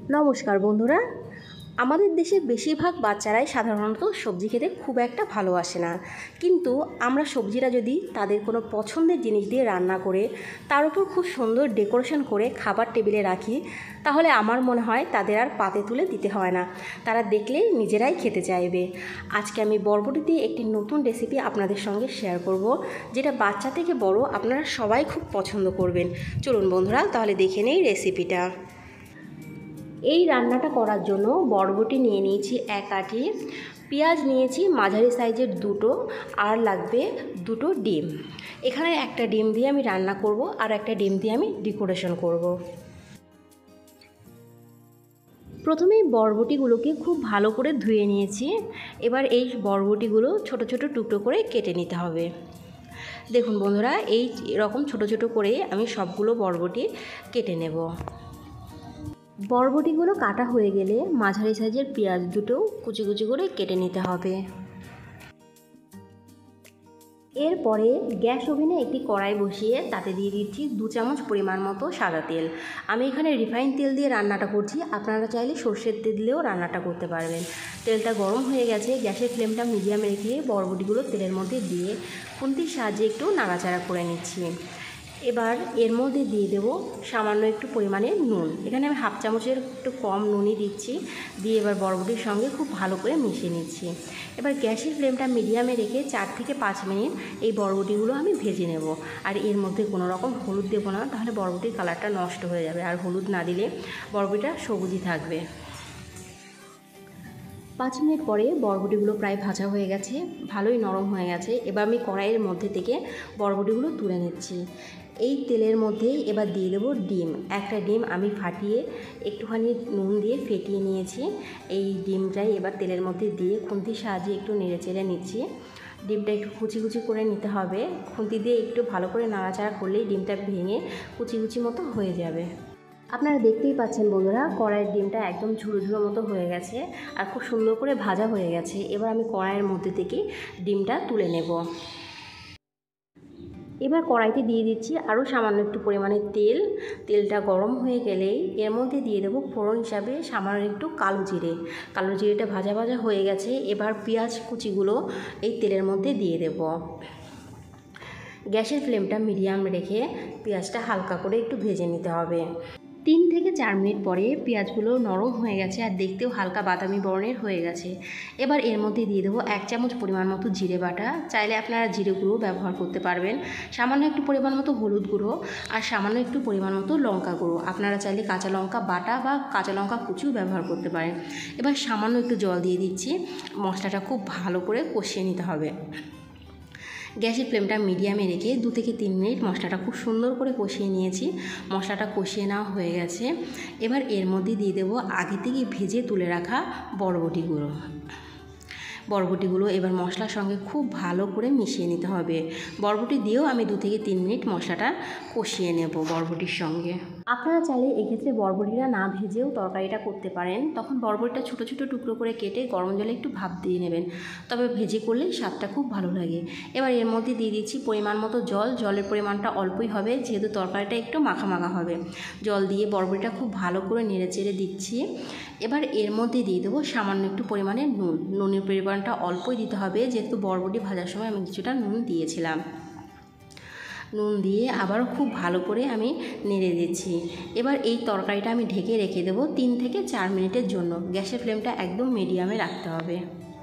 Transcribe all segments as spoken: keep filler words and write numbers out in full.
নমস্কার বন্ধুরা, আমাদের দেশে বেশিরভাগ বাচ্চারাই সাধারণত সবজি খেতে খুব একটা ভালোবাসে না। কিন্তু আমরা সবজিটা যদি তাদের কোনো পছন্দের জিনিস দিয়ে রান্না করে তার উপর খুব সুন্দর ডেকোরেশন করে খাবার টেবিলে রাখি, তাহলে আমার মনে হয় তাদের আর পাতে তুলে দিতে হয় না, তারা দেখলেই নিজেরাই খেতে চাইবে। আজকে আমি বরবটি দিয়ে একটি নতুন রেসিপি আপনাদের সঙ্গে শেয়ার করব, যেটা বাচ্চা থেকে বড় আপনারা সবাই খুব পছন্দ করবেন। চলুন বন্ধুরা, তাহলে দেখে নেই রেসিপিটা। এই রান্নাটা করার জন্য বরবটি নিয়ে নিয়েছি এক আটি, পেঁয়াজ নিয়েছি মাঝারি সাইজের দুটো, আর লাগবে দুটো ডিম। এখানে একটা ডিম দিয়ে আমি রান্না করব, আর একটা ডিম দিয়ে আমি ডেকোরেশন করব। প্রথমেই বরবটিগুলোকে খুব ভালো করে ধুয়ে নিয়েছি। এবার এই বরবটিগুলো ছোট ছোট টুকরো করে কেটে নিতে হবে। দেখুন বন্ধুরা, এই রকম ছোট ছোট করে আমি সবগুলো বরবটি কেটে নেব। বরবটিগুলো কাটা হয়ে গেলে মাঝারি সাইজের পেঁয়াজ দুটো কুচি কুচি করে কেটে নিতে হবে। এরপরে গ্যাস ওভেনে একটি কড়াই বসিয়ে তাতে দিয়ে দিচ্ছি দু চামচ পরিমাণ মতো সাদা তেল। আমি এখানে রিফাইন তেল দিয়ে রান্নাটা করছি, আপনারা চাইলে সর্ষের তেল দিলেও রান্নাটা করতে পারবেন। তেলটা গরম হয়ে গেছে, গ্যাসের ফ্লেমটা মিডিয়ামে রেখে বরবটিগুলো তেলের মধ্যে দিয়ে খুন্তির সাহায্যে একটু নাড়াচাড়া করে নিচ্ছি। এবার এর মধ্যে দিয়ে দেবো সামান্য একটু পরিমাণে নুন। এখানে আমি হাফ চামচের একটু কম নুনই দিচ্ছি। দিয়ে এবার বরবটির সঙ্গে খুব ভালো করে মিশিয়ে নিচ্ছি। এবার গ্যাসের ফ্লেমটা মিডিয়ামে রেখে চার থেকে পাঁচ মিনিট এই বরবটিগুলো আমি ভেজে নেব। আর এর মধ্যে কোনো রকম হলুদ দেবো না, তাহলে বরবটির কালারটা নষ্ট হয়ে যাবে, আর হলুদ না দিলে বরবটিটা সবুজই থাকবে। পাঁচ মিনিট পরে বরবটিগুলো প্রায় ভাজা হয়ে গেছে, ভালোই নরম হয়ে গেছে। এবার আমি কড়াইয়ের মধ্যে থেকে বরবটিগুলো তুলে নিচ্ছি। এই তেলের মধ্যেই এবার দিয়ে দেবো ডিম। একটা ডিম আমি ফাটিয়ে একটুখানি নুন দিয়ে ফেটিয়ে নিয়েছি। এই ডিমটাই এবার তেলের মধ্যে দিয়ে খুন্তির সাহায্যে একটু নেড়ে চেড়ে নিচ্ছি। ডিমটা একটু কুচি কুচি করে নিতে হবে। খুন্তি দিয়ে একটু ভালো করে নাড়াচাড়া করলেই ডিমটা ভেঙে কুচি কুচি মতো হয়ে যাবে। আপনারা দেখতেই পাচ্ছেন বন্ধুরা, কড়াইয়ের ডিমটা একদম ঝুড়ো ঝুড়ো মতো হয়ে গেছে আর খুব সুন্দর করে ভাজা হয়ে গেছে। এবার আমি কড়াইয়ের মধ্যে থেকে ডিমটা তুলে নেব। এবার কড়াইতে দিয়ে দিচ্ছি আরও সামান্য একটু পরিমাণে তেল। তেলটা গরম হয়ে গেলেই এর মধ্যে দিয়ে দেবো ফোড়ন হিসাবে সামান্য একটু কালো জিরে। কালো জিরেটা ভাজা ভাজা হয়ে গেছে। এবার পেঁয়াজ কুচিগুলো এই তেলের মধ্যে দিয়ে দেব। গ্যাসের ফ্লেমটা মিডিয়াম রেখে পেঁয়াজটা হালকা করে একটু ভেজে নিতে হবে। তিন থেকে চার মিনিট পরে পেঁয়াজগুলো নরম হয়ে গেছে আর দেখতেও হালকা বাদামি বর্ণের হয়ে গেছে। এবার এর মধ্যে দিয়ে দেবো এক চামচ পরিমাণ মতো জিরে বাটা। চাইলে আপনারা জিরে গুঁড়ো ব্যবহার করতে পারবেন। সামান্য একটু পরিমাণ মতো হলুদ গুঁড়ো আর সামান্য একটু পরিমাণ মতো লঙ্কা গুঁড়ো। আপনারা চাইলে কাঁচা লঙ্কা বাটা বা কাঁচা লঙ্কা কুচিও ব্যবহার করতে পারেন। এবার সামান্য একটু জল দিয়ে দিচ্ছি। মশলাটা খুব ভালো করে কষিয়ে নিতে হবে। গ্যাসের ফ্লেমটা মিডিয়ামে রেখে দু থেকে তিন মিনিট মশলাটা খুব সুন্দর করে কষিয়ে নিয়েছি। মশলাটা কষিয়ে নেওয়া হয়ে গেছে। এবার এর মধ্যে দিয়ে দেবো আগে থেকে ভেজে তুলে রাখা বরবটিগুলো। বরবটিগুলো এবার মশলার সঙ্গে খুব ভালো করে মিশিয়ে নিতে হবে। বরবটি দিয়েও আমি দু থেকে তিন মিনিট মশলাটা কষিয়ে নেব বরবটির সঙ্গে। আপনারা চাইলে এক্ষেত্রে বরবটিটা না ভেজেও তরকারিটা করতে পারেন। তখন বরবটিটা ছোটো ছোটো টুকরো করে কেটে গরম জলে একটু ভাপ দিয়ে নেবেন, তবে ভেজে করলে স্বাদটা খুব ভালো লাগে। এবার এর মধ্যে দিয়ে দিচ্ছি পরিমাণ মতো জল। জলের পরিমাণটা অল্পই হবে, যেহেতু তরকারিটা একটু মাখা মাখা হবে। জল দিয়ে বরবটিটা খুব ভালো করে নেড়ে চেড়ে দিচ্ছি। এবার এর মধ্যে দিয়ে দেবো সামান্য একটু পরিমাণে নুন। নুনের পরিমাণটা অল্পই দিতে হবে, যেহেতু বরবটি ভাজার সময় আমি কিছুটা নুন দিয়েছিলাম। নুন দিয়ে আবারও খুব ভালো করে আমি নেড়ে দিচ্ছি। এবার এই তরকারিটা আমি ঢেকে রেখে দেবো তিন থেকে চার মিনিটের জন্য। গ্যাসের ফ্লেমটা একদম মিডিয়ামে রাখতে হবে।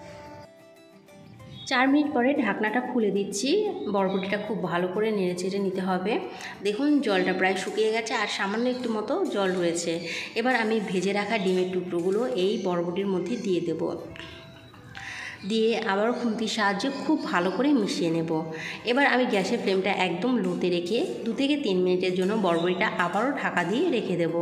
চার মিনিট পরে ঢাকনাটা খুলে দিচ্ছি। বরবটিটা খুব ভালো করে নেড়ে চেড়ে নিতে হবে। দেখুন জলটা প্রায় শুকিয়ে গেছে আর সামান্য একটু মতো জল রয়েছে। এবার আমি ভেজে রাখা ডিমের টুকরোগুলো এই বরবটির মধ্যে দিয়ে দেব। দিয়ে আবারও খুন্তির সাহায্যে খুব ভালো করে মিশিয়ে নেব। এবার আমি গ্যাসের ফ্লেমটা একদম লোতে রেখে দু থেকে তিন মিনিটের জন্য বরবটিটা আবারও ঢাকা দিয়ে রেখে দেব।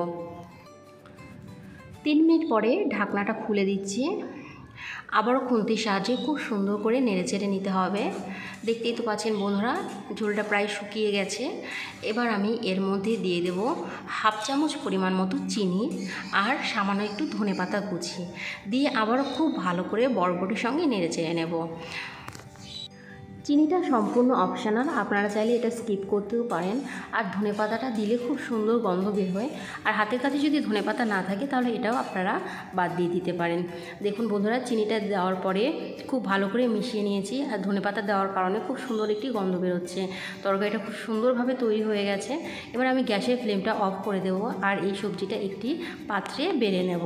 তিন মিনিট পরে ঢাকনাটা খুলে দিচ্ছি। আবারও খুন্তির সাহায্যে খুব সুন্দর করে নেড়ে চেড়ে নিতে হবে। দেখতেই তো পাচ্ছেন বন্ধুরা, ঝোলটা প্রায় শুকিয়ে গেছে। এবার আমি এর মধ্যে দিয়ে দেব হাফ চামচ পরিমাণ মতো চিনি আর সামান্য একটু ধনেপাতা কুচি দিয়ে আবারও খুব ভালো করে বরবটির সঙ্গে নেড়ে চেড়ে নেব। চিনিটা সম্পূর্ণ অপশনাল, আপনারা চাইলে এটা স্কিপ করতেও পারেন। আর ধনেপাতাটা দিলে খুব সুন্দর গন্ধ বের হয়। আর হাতের কাছে যদি ধনেপাতা না থাকে তাহলে এটাও আপনারা বাদ দিয়ে দিতে পারেন। দেখুন বন্ধুরা, চিনিটা দেওয়ার পরে খুব ভালো করে মিশিয়ে নিয়েছি। আর ধনেপাতা দেওয়ার কারণে খুব সুন্দর একটি গন্ধ বেরোচ্ছে। তরকারিটা খুব সুন্দরভাবে তৈরি হয়ে গেছে। এবার আমি গ্যাসের ফ্লেমটা অফ করে দেবো আর এই সবজিটা একটি পাত্রে বেড়ে নেব।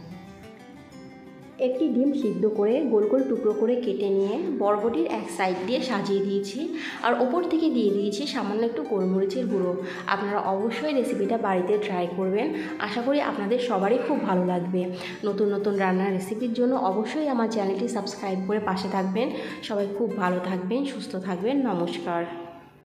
একটি ডিম সিদ্ধ করে গোল গোল টুকরো করে কেটে নিয়ে বরবটির এক সাইড দিয়ে সাজিয়ে দিয়েছি আর ওপর থেকে দিয়ে দিয়েছি সামান্য একটু গোলমরিচের গুঁড়ো। আপনারা অবশ্যই রেসিপিটা বাড়িতে ট্রাই করবেন, আশা করি আপনাদের সবারই খুব ভালো লাগবে। নতুন নতুন রান্নার রেসিপির জন্য অবশ্যই আমার চ্যানেলটি সাবস্ক্রাইব করে পাশে থাকবেন। সবাই খুব ভালো থাকবেন, সুস্থ থাকবেন। নমস্কার।